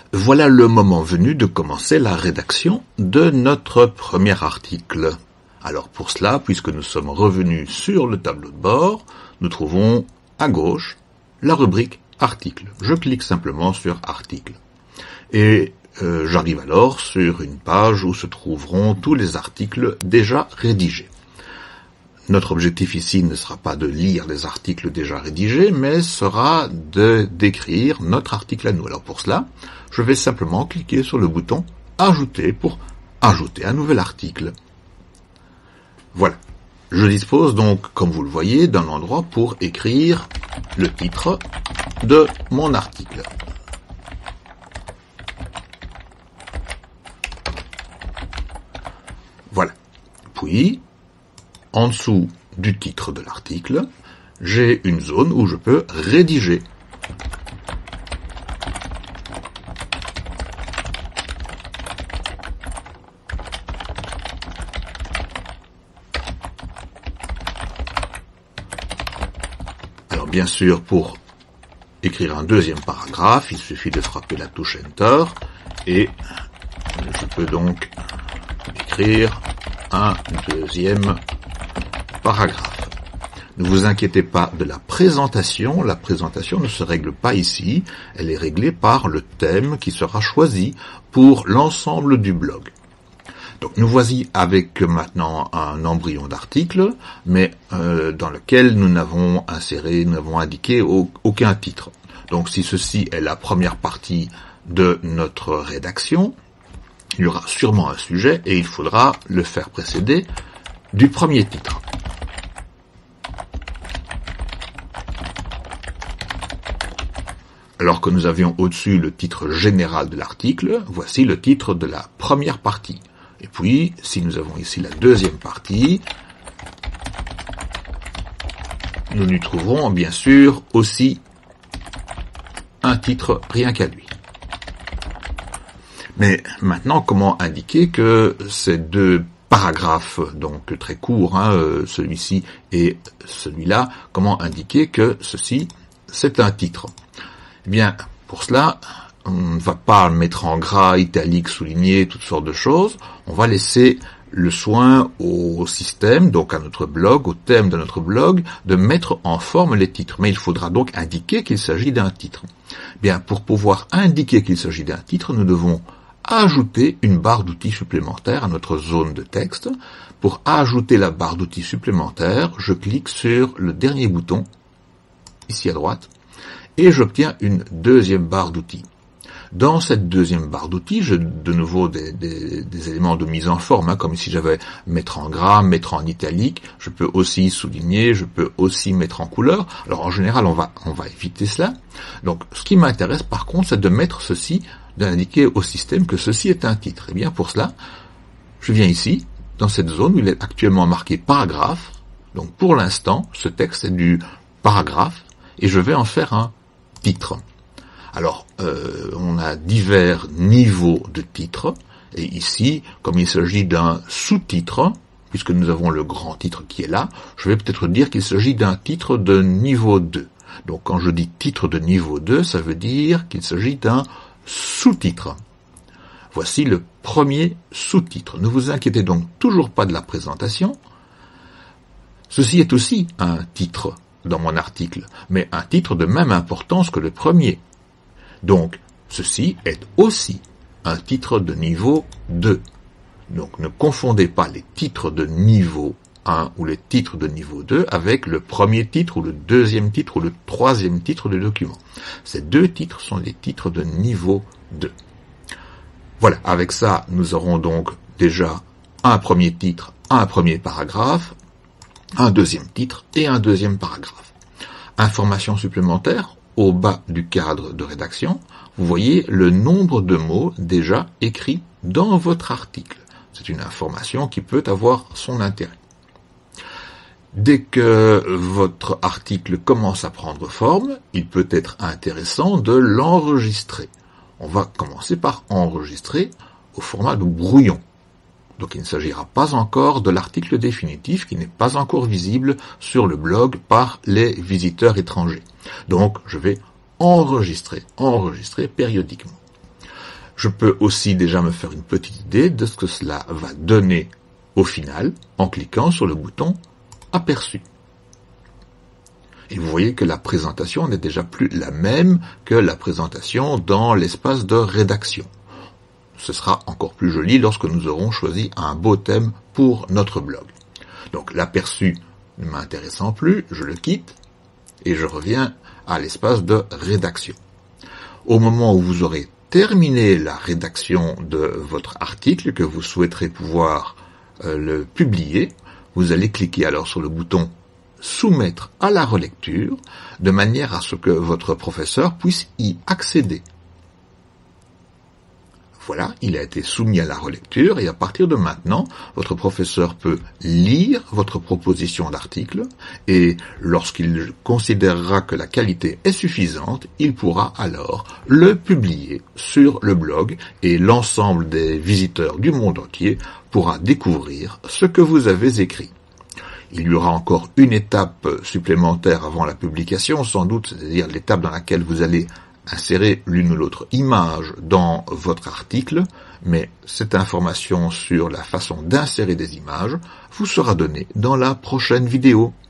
Voilà le moment venu de commencer la rédaction de notre premier article. Alors pour cela, puisque nous sommes revenus sur le tableau de bord, nous trouvons à gauche la rubrique article. Je clique simplement sur article. Et j'arrive alors sur une page où se trouveront tous les articles déjà rédigés. Notre objectif ici ne sera pas de lire les articles déjà rédigés, mais sera d'écrire notre article à nous. Alors pour cela, je vais simplement cliquer sur le bouton « Ajouter » pour ajouter un nouvel article. Voilà. Je dispose donc, comme vous le voyez, d'un endroit pour écrire le titre de mon article. Voilà. Puis, en dessous du titre de l'article, j'ai une zone où je peux rédiger. Alors bien sûr, pour écrire un deuxième paragraphe, il suffit de frapper la touche Enter et je peux donc écrire un deuxième paragraphe. Ne vous inquiétez pas de la présentation ne se règle pas ici, elle est réglée par le thème qui sera choisi pour l'ensemble du blog. Donc nous voici avec maintenant un embryon d'article, mais dans lequel nous n'avons indiqué aucun titre. Donc si ceci est la première partie de notre rédaction, il y aura sûrement un sujet et il faudra le faire précéder du premier titre. Alors que nous avions au-dessus le titre général de l'article, voici le titre de la première partie. Et puis, si nous avons ici la deuxième partie, nous lui trouverons bien sûr aussi un titre rien qu'à lui. Mais maintenant, comment indiquer que ces deux paragraphes, donc très courts, celui-ci et celui-là, comment indiquer que ceci, c'est un titre? Eh bien, pour cela, on ne va pas mettre en gras, italique, souligné, toutes sortes de choses. On va laisser le soin au système, donc à notre blog, au thème de notre blog, de mettre en forme les titres. Mais il faudra donc indiquer qu'il s'agit d'un titre. Bien, pour pouvoir indiquer qu'il s'agit d'un titre, nous devons ajouter une barre d'outils supplémentaire à notre zone de texte. Pour ajouter la barre d'outils supplémentaire, je clique sur le dernier bouton, ici à droite, et j'obtiens une deuxième barre d'outils. Dans cette deuxième barre d'outils, j'ai de nouveau des éléments de mise en forme, comme si j'avais mettre en gras, mettre en italique, je peux aussi souligner, je peux aussi mettre en couleur. Alors en général, on va éviter cela. Donc ce qui m'intéresse par contre, c'est de mettre ceci, d'indiquer au système que ceci est un titre. Et bien pour cela, je viens ici, dans cette zone où il est actuellement marqué paragraphe. Donc pour l'instant, ce texte est du paragraphe et je vais en faire un titre. Alors, on a divers niveaux de titres, et ici, comme il s'agit d'un sous-titre, puisque nous avons le grand titre qui est là, je vais peut-être dire qu'il s'agit d'un titre de niveau 2. Donc quand je dis titre de niveau 2, ça veut dire qu'il s'agit d'un sous-titre. Voici le premier sous-titre. Ne vous inquiétez donc toujours pas de la présentation. Ceci est aussi un titre dans mon article, mais un titre de même importance que le premier. Donc, ceci est aussi un titre de niveau 2. Donc, ne confondez pas les titres de niveau 1 ou les titres de niveau 2 avec le premier titre ou le deuxième titre ou le troisième titre du document. Ces deux titres sont les titres de niveau 2. Voilà, avec ça, nous aurons donc déjà un premier titre, un premier paragraphe, un deuxième titre et un deuxième paragraphe. Information supplémentaire, au bas du cadre de rédaction, vous voyez le nombre de mots déjà écrits dans votre article. C'est une information qui peut avoir son intérêt. Dès que votre article commence à prendre forme, il peut être intéressant de l'enregistrer. On va commencer par enregistrer au format de brouillon. Donc il ne s'agira pas encore de l'article définitif qui n'est pas encore visible sur le blog par les visiteurs étrangers. Donc je vais enregistrer périodiquement. Je peux aussi déjà me faire une petite idée de ce que cela va donner au final en cliquant sur le bouton Aperçu. Et vous voyez que la présentation n'est déjà plus la même que la présentation dans l'espace de rédaction. Ce sera encore plus joli lorsque nous aurons choisi un beau thème pour notre blog. Donc l'aperçu ne m'intéressant plus, je le quitte et je reviens à l'espace de rédaction. Au moment où vous aurez terminé la rédaction de votre article, que vous souhaiterez pouvoir le publier, vous allez cliquer alors sur le bouton Soumettre à la relecture, de manière à ce que votre professeur puisse y accéder. Voilà, il a été soumis à la relecture et à partir de maintenant, votre professeur peut lire votre proposition d'article et lorsqu'il considérera que la qualité est suffisante, il pourra alors le publier sur le blog et l'ensemble des visiteurs du monde entier pourra découvrir ce que vous avez écrit. Il y aura encore une étape supplémentaire avant la publication, sans doute, c'est-à-dire l'étape dans laquelle vous allez insérer l'une ou l'autre image dans votre article, mais cette information sur la façon d'insérer des images vous sera donnée dans la prochaine vidéo.